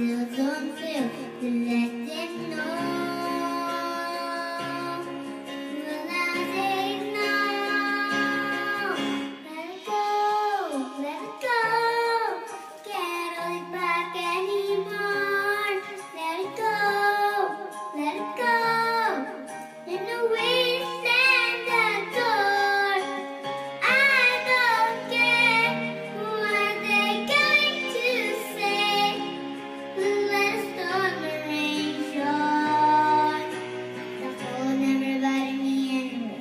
feels unfair to let them know. When I say no, let it go, let it go. Can't hold it back anymore. Let it go, let it go. There's no way to stand the door. I don't care what they're going to say. Let the storm and rain shine. The cold never bothered me anyway.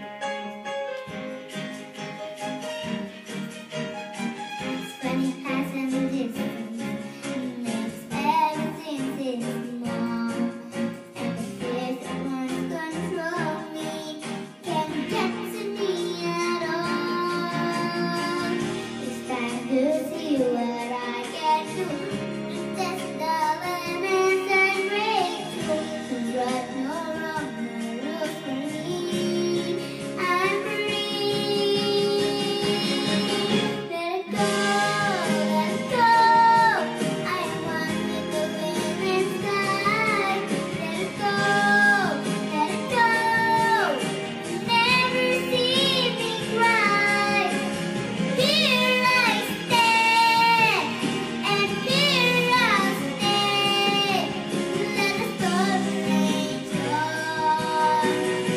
It's funny passing the distance makes everything seem small. And the fears that once control me can't get to me at all. It's time to see what I can do to test the limits and break through. But no longer rules for me. I'm free. Let it go, let it go. I want with the wind and sky. Let it go, let it go. You never see me cry. Here I stand, and here I'll stay. Let the storm rage on.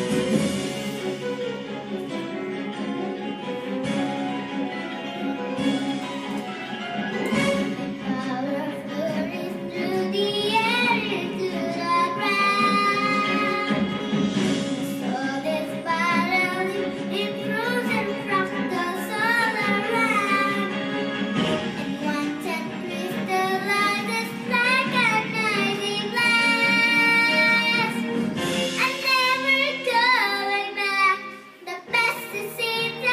Power flurries through the air into the ground. Soul is spiraling in frozen fractals all around. And one ten crystallizes like a noisy blast. I'm never going back. The best is in the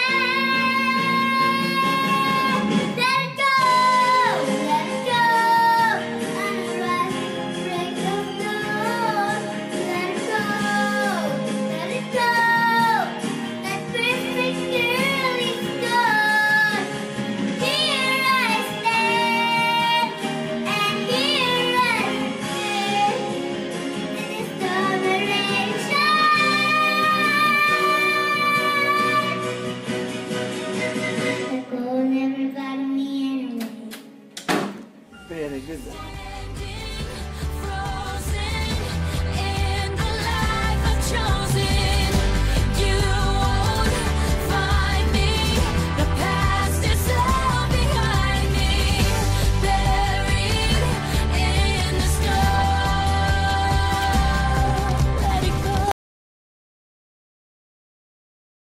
past. Let it go, let it go. Unrush, break the floor. Let it go, let it go. That perfect girl is gone. Here I stand, and here I stay. It is domination. The cold never bothered me anyway. Very good.